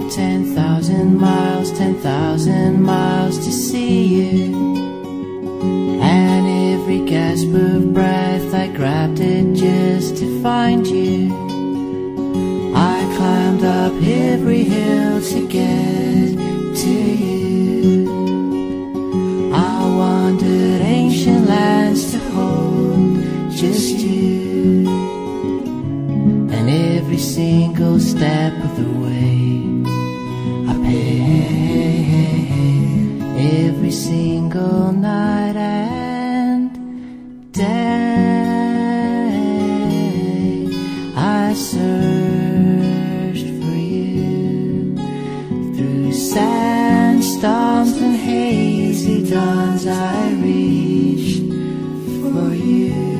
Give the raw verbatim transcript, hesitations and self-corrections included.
ten thousand miles, ten thousand miles to see you. And every gasp of breath I grabbed it just to find you. I climbed up every hill to get to you. I wandered ancient lands to hold just you. And every single step of the way I pay. Every single night and day I searched for you. Through sandstorms and hazy dawns I reached for you.